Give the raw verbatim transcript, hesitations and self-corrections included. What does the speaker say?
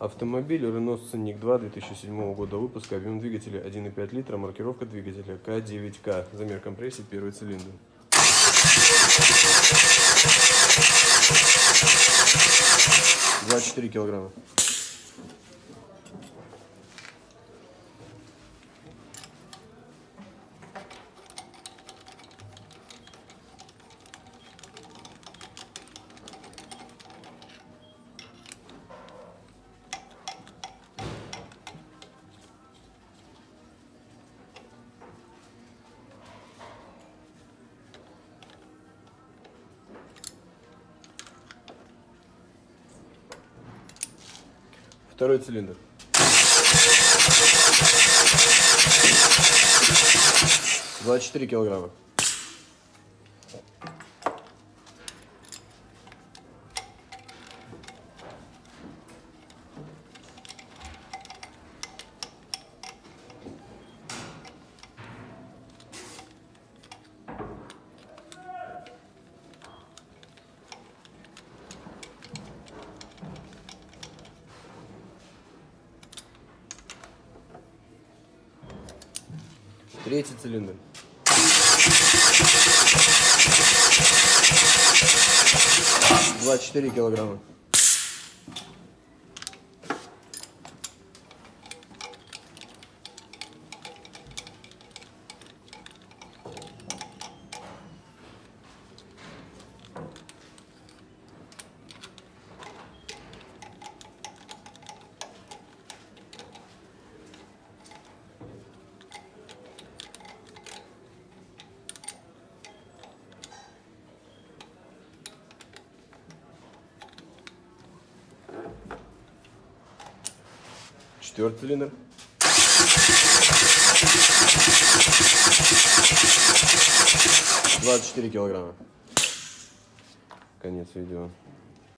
Автомобиль Renault Scenic два две тысячи седьмого года выпуска, объем двигателя один и пять литра, маркировка двигателя К девять К, замер компрессии, первый цилиндр. двадцать четыре килограмма. Второй цилиндр. двадцать четыре килограмма. Третий цилиндр. двадцать четыре килограмма. Четвертый цилиндр. двадцать четыре килограмма. Конец видео.